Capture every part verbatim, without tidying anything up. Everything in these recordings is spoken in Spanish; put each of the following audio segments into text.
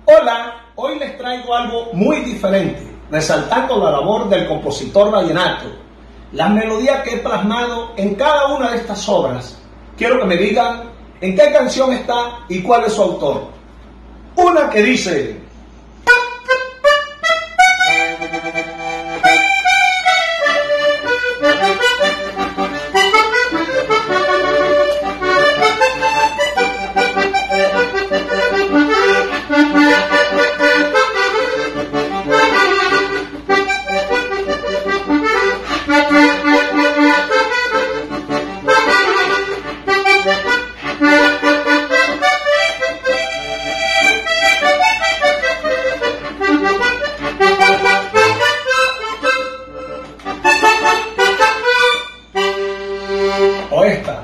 Hola, hoy les traigo algo muy diferente, resaltando la labor del compositor vallenato, las melodías que he plasmado en cada una de estas obras. Quiero que me digan en qué canción está y cuál es su autor. Una que dice: o esta.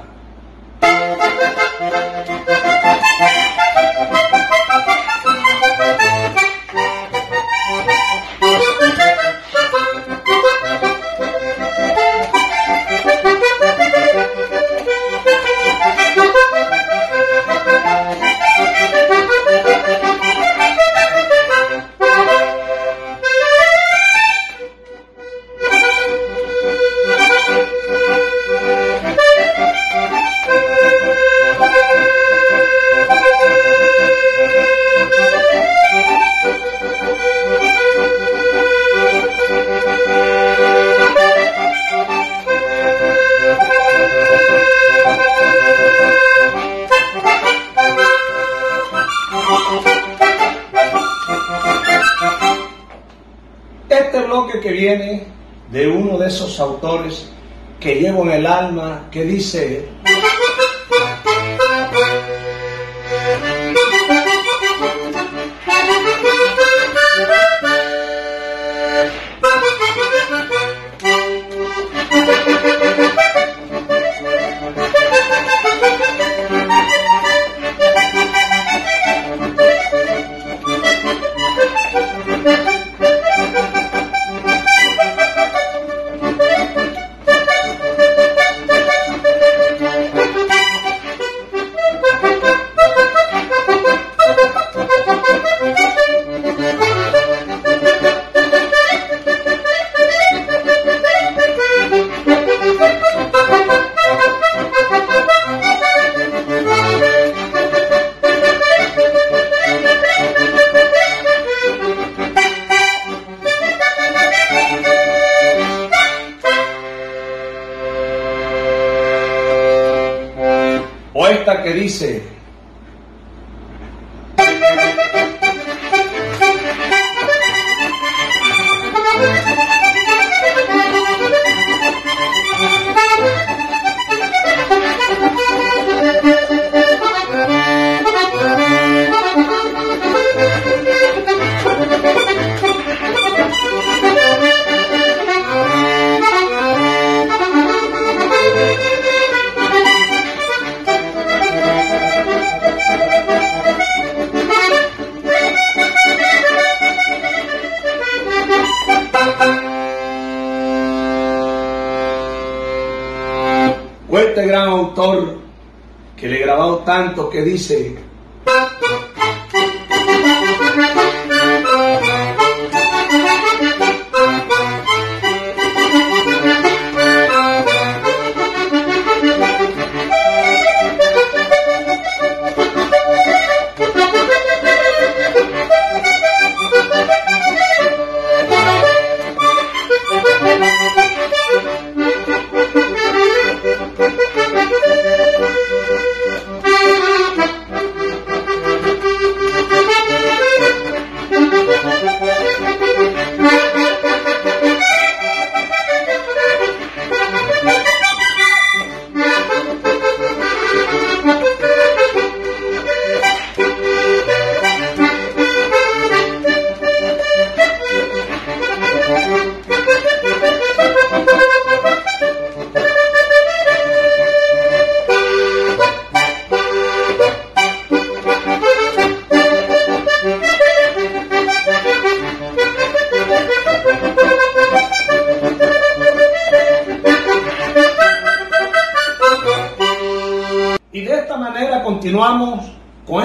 Este bloque que viene de uno de esos autores que llevo en el alma, que dice: o esta que dice: o este gran autor que le he grabado tanto, que dice: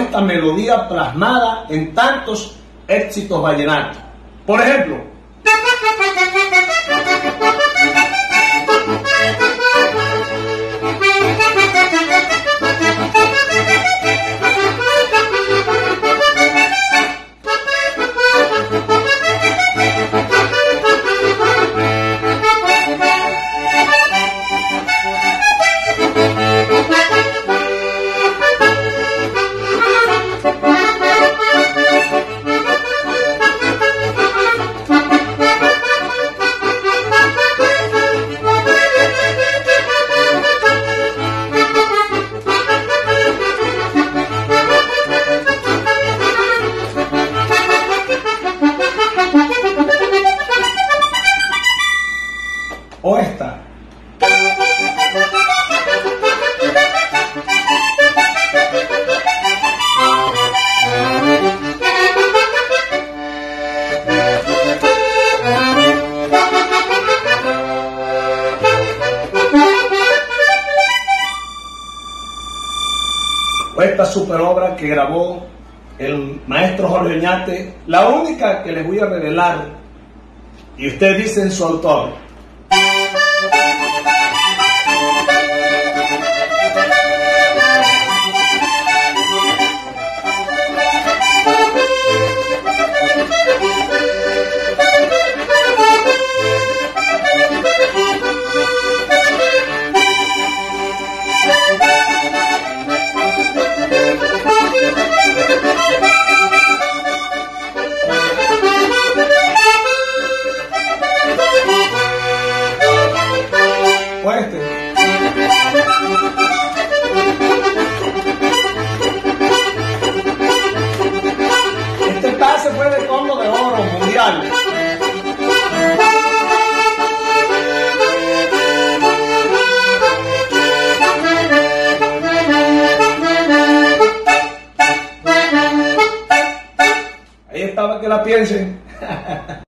esta melodía plasmada en tantos éxitos vallenatos. Por ejemplo, o esta. O esta super obra que grabó el maestro Jorge Oñate, la única que les voy a revelar, y ustedes dicen su autor. O este. Este pase fue de combo de oro mundial. Ahí estaba, que la piensen.